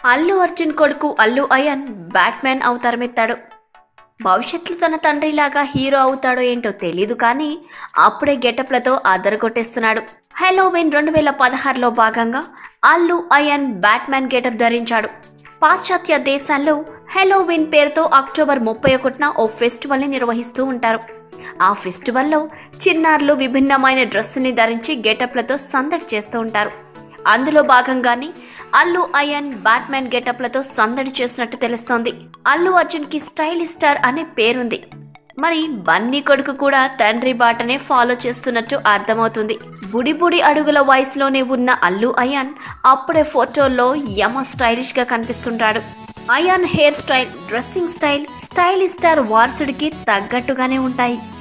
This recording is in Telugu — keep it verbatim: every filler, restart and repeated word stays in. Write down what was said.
అల్లు అర్జున్ కొడుకు అల్లు అయాన్ బ్యాట్మ్యాన్ అవతారమెత్తాడు. భవిష్యత్తులో తన తండ్రిలాగా హీరో అవుతాడో ఏంటో తెలీదు కానీ అప్పుడే గెటప్లతో అదరగొట్టేస్తున్నాడు. హెలోవిన్ రెండు వేల పదహారులో భాగంగా అల్లు అయాన్ బ్యాట్మ్యాన్ గెటప్ ధరించాడు. పాశ్చాత్య దేశాల్లో హెలోవిన్ పేరుతో అక్టోబర్ ముప్పై ఒకటిన ఓ ఫెస్టివల్ని నిర్వహిస్తూ ఉంటారు. ఆ ఫెస్టివల్లో చిన్నారులు విభిన్నమైన డ్రెస్సుని ధరించి గెటప్లతో సందడి చేస్తూ ఉంటారు. అందులో భాగంగానే అల్లు అయాన్ బ్యాట్మ్యాన్ గెటప్లతో సందడి చేసినట్టు తెలుస్తోంది. అల్లు అర్జున్ కి స్టైలిష్ స్టార్ అనే పేరుంది. మరి బన్నీ కొడుకు కూడా తండ్రి బాటనే ఫాలో చేస్తున్నట్టు అర్థమవుతుంది. బుడి బుడి అడుగుల వయసులోనే ఉన్న అల్లు అయాన్ అప్పుడే ఫోటోల్లో యమ స్టైలిష్ గా కనిపిస్తుంటాడు. Ayaan hair style, dressing style stylish star వారసుడికి తగ్గట్టుగానే ఉంటాయి.